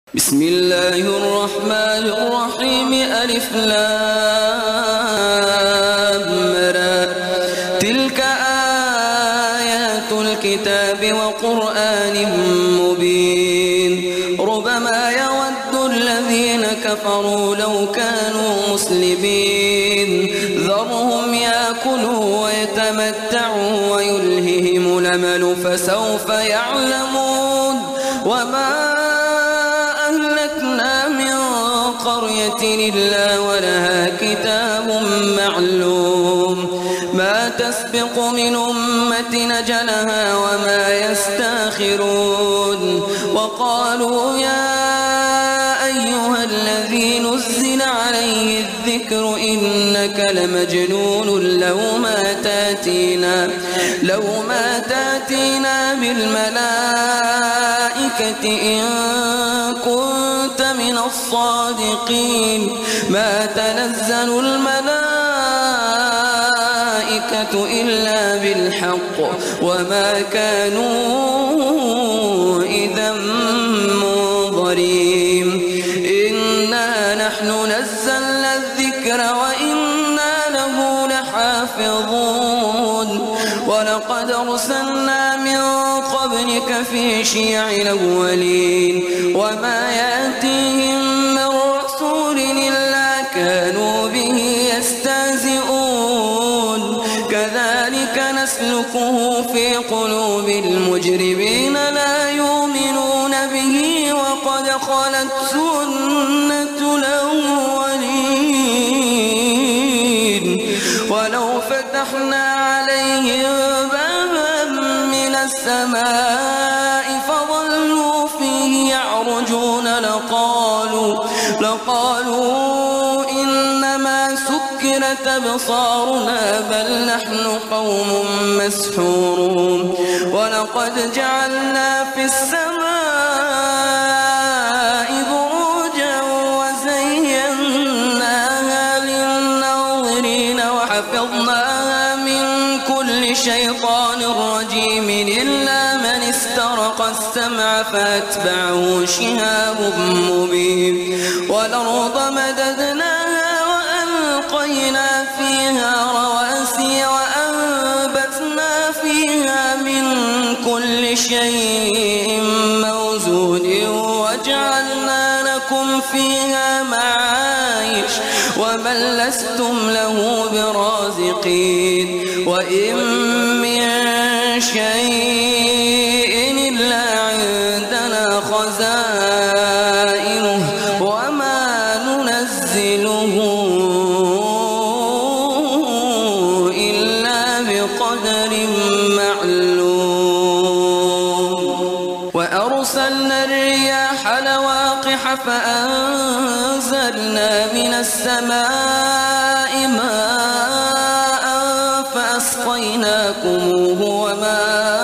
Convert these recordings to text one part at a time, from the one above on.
بسم الله الرحمن الرحيم ألف لام را تلك آيات الكتاب وقرآن مبين ربما يود الذين كفروا لو كانوا مسلمين ذرهم يأكلوا ويتمتعوا ويلههم الأمل فسوف يعلمون وما أهلكنا من قرية إلا ولها كتاب معلوم ما تسبق من أمة أجلها وما يستاخرون وقالوا يا أيها الذي نزل عليه الذكر إنك لمجنون لو ما تاتينا بالملائكة إن كنت من الصادقين ما تنزل الملائكة إلا بالحق وما كانوا إذا منظرين إنا نحن نزلنا الذكر وإنا له لحافظون ولقد أرسلنا من قبلك في شيع الأولين وما يأتيهم من رسول إلا كانوا به يستهزئون كذلك نسلكه في قلوب المجرمين لا يؤمنون به وقد خلت سنة الأولين ولو فتحنا عليهم بابا من السماء فظلوا فيه يعرجون لقالوا إنما سكرت أبصارنا بل نحن قوم مسحورون ولقد جعلنا في السماء بروجا وزيناها للناظرين وحفظناها من كل شيطان رجيم إلا من استرق السمع فأتبعه شهاب مبين والأرض مددناها وألقينا فيها رواسي وأنبتنا فيها من كل شيء موزون وجعلنا لكم فيها معايش ومن لستم له برازقين وإن من شيء إلا عندنا خزائنه وما ننزله إلا بقدر معلوم وأرسلنا الرياح لواقح فأنزلنا من السماء ماء فأسقيناكموه وما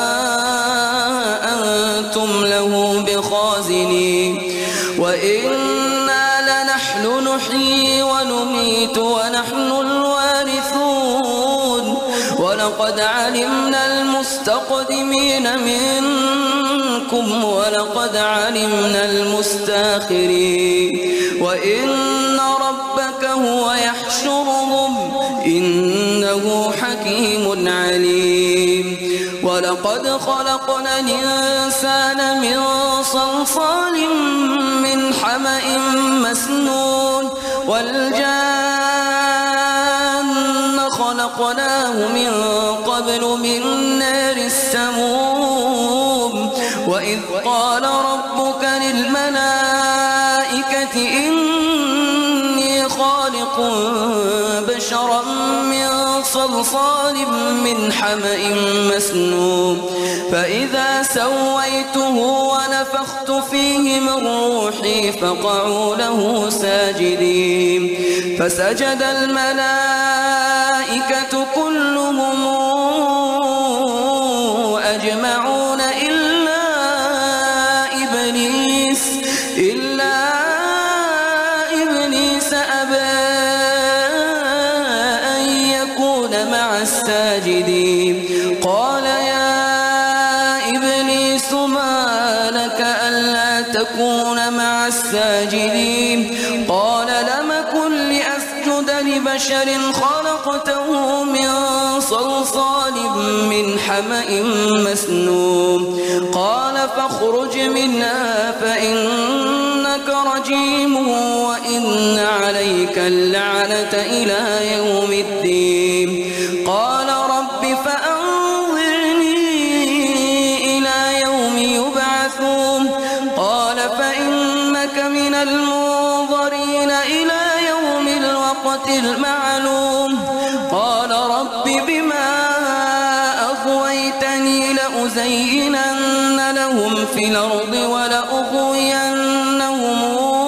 أنتم له بخازنين وإنا لنحن نحيي ونميت ونحن الوارثون ولقد علمنا المستقدمين منكم ولقد علمنا المستاخرين وإن ربك هو يحشرهم إنه حكيم عليم ولقد خلقنا الإنسان من صلصال من حمأ مسنون والجان خلقناه من قبل من نار السموم وإذ قال ربك للملائكة إني خالق بشرا من صلصال من حمأ مسنون فإذا سويته ونفخت فيه من روحي فقعوا له ساجدين فسجد الملائكة كلهم أجمعون إلا إبليس أبى أن يكون مع الساجدين قال يا إبليس ما لك ألا تكون مع مع الساجدين قال لم كن لأسجد لبشر خلقته من صلصال من حمأ مسنون قال فاخرج منها فإنك رجيم وإن عليك اللعنة إلى يوم الدين قال رب فأنظرني إلى يوم يبعثون قال فإنك من المنظرين إلى يوم الوقت المعلوم قال رب بما أغويتني لأزينن لهم في الأرض ولأغوينهم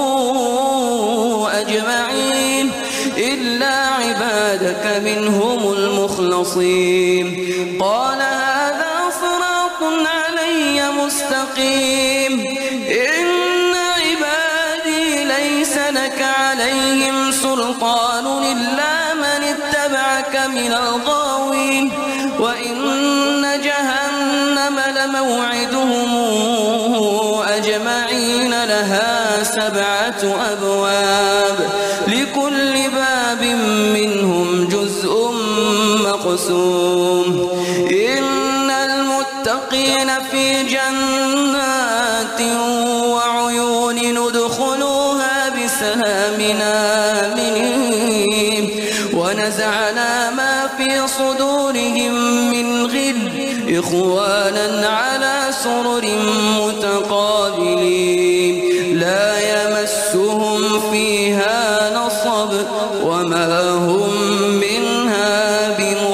أجمعين إلا عبادك منهم المخلصين قال هذا صراط علي مستقيم إن عبادي ليس لك عليهم سلطان إلا من اتبعك من الغاوين وإن جهنم لموعدهم أجمعين لها 7 أبواب لكل باب منهم جزء مقسوم إن المتقين في جنات وعيون ندخلوها بسلام آمنين ونزعنا ما في صدورهم من غل إخوانا على سرر متقابلين لا يمسهم فيها نصب وما هم منها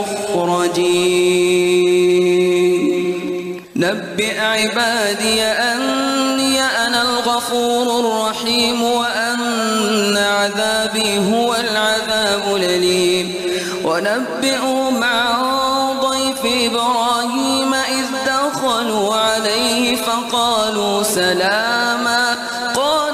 بمخرجين نبئ عبادي أني أنا الغفور الرحيم وأن عذابي هو العذاب الأليم ونبئهم عن ضيف إبراهيم إذ دخلوا عليه فقالوا سلاما قال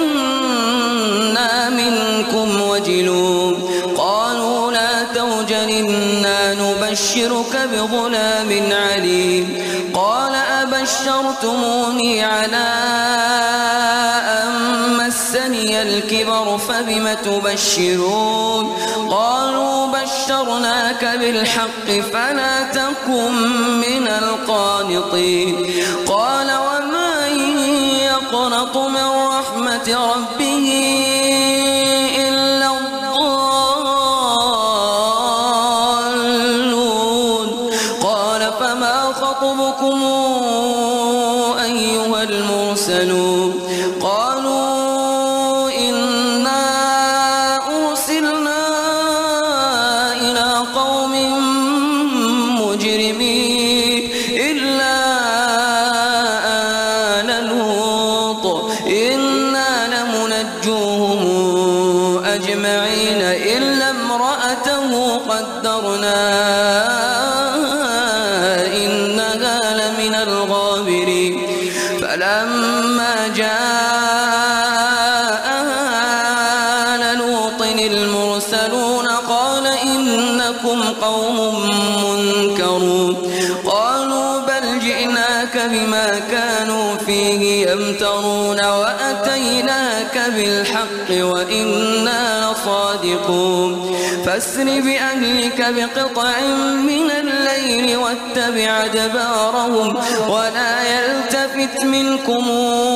إنا منكم وجلون قالوا لا توجل إنا نبشرك بغلام عليم قال أبشرتموني على أن مسني الكبر فبم تبشرون قالوا بشرناك بالحق فلا تكن من القانطين قال ومن يقنط من رحمة ربه إلا الضالون قال فما خطبكم أيها المرسلون قالوا إنا أرسلنا إلى قوم مجرمين إلا آل لوط إنا لمنجوهم أجمعين إلا امرأته قدرنا إنها لمن الغابرين فلما جاء آل لوط المرسلون قال إنكم قوم منكرون قالوا بل جئناك بما كانوا فيه يمترون وأتيناك بالحق وإنا لصادقون فاسر بأهلك بقطع من الليل واتبع أدبارهم ولا يلتفت منكم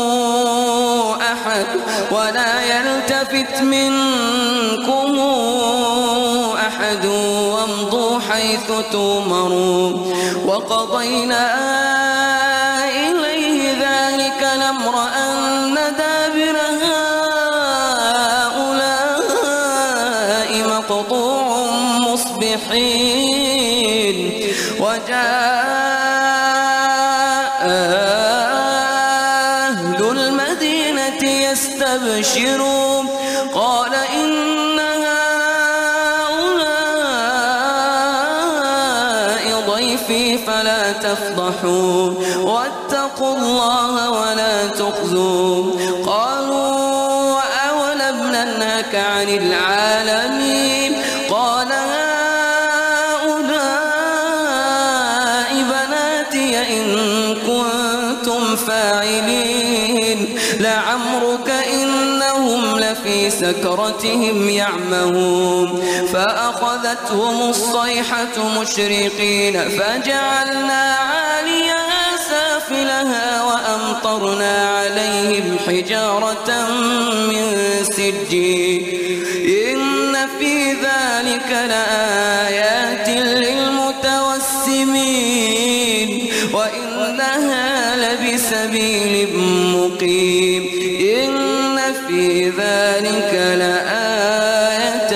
أحد وامضوا حيث تؤمرون وقضينا إليه ذلك الأمر أن دابر هؤلاء مقطوع مصبحين وجاء أهل المدينة يستبشرون قال إن هؤلاء ضيفي فلا تفضحون واتقوا الله ولا تخزون قالوا أولم ننهك عن العالمين قال هؤلاء بناتي إن كنتم فاعلين لعمرك إنهم لفي سكرتهم يعمهون فأخذتهم الصيحة مشرقين فجعلنا عاليها سافلها وأمطرنا عليهم حجارة من سجيل إن في ذلك لآيات للمتوسمين وإنها لبسبيل مقيم إن في ذلك لآية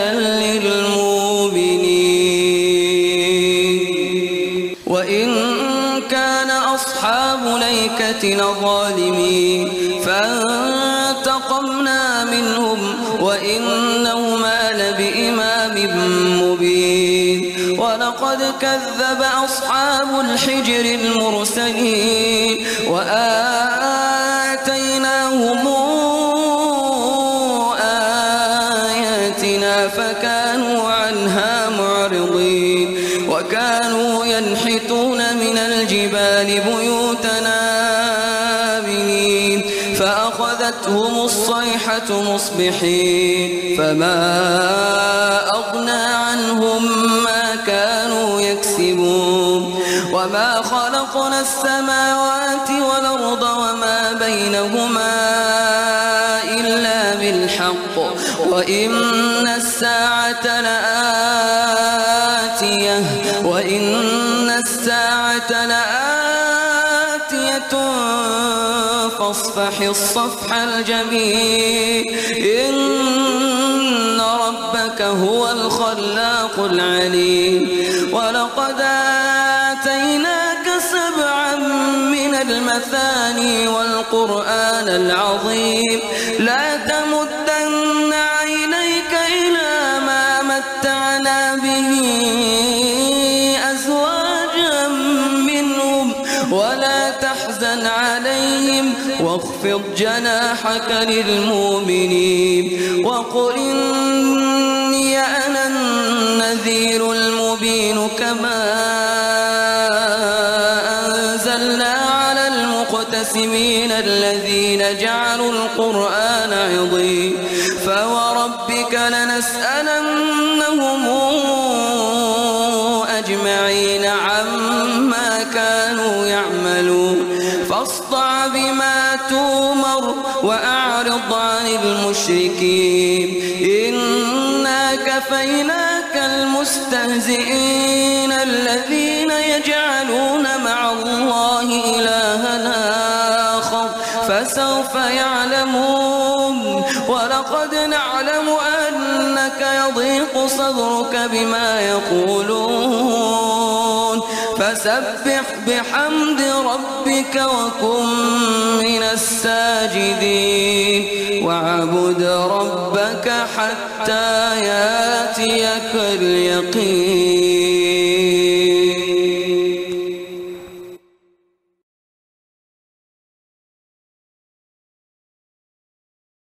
للمؤمنين وإن كان أصحاب ليكة لظالمين فانتقمنا منهم وإنهما لبإمام مبين ولقد كذب أصحاب الحجر المرسلين وآتيناهم آياتنا فكانوا عنها معرضين وكانوا ينحتون من الجبال بيوتنا آمنين فأخذتهم الصيحة مصبحين فما أغنى عنهم ما كانوا يكسبون وما خلقنا السماوات والأرض وما بينهما إلا بالحق وإن الساعة لآتية فاصفح الصفح الجميل إن ربك هو الخلاق العليم ولقد آتيناك 7 من المثاني والقرآن العظيم لا تمدن عينيك إلى ما متعنا به أزواجا منهم ولا تحزن عليهم واخفض جناحك للمؤمنين وقل إني أنا النذير المبين كما أنزلنا على المقتسمين الذين جعلوا القرآن عضين فوربك لنسألنهم أجمعين عما كانوا يعملون فاصدع بما تؤمر وأعرض عن المشركين إنا كفيناك المستهزئين الذين يجعلون مع الله إلها آخر فسوف يعلمون ولقد نعلم أنك يضيق صدرك بما يقولون فسبح بحمد ربك وكن من الساجدين واعبد ربك حتى ياتيك اليقين.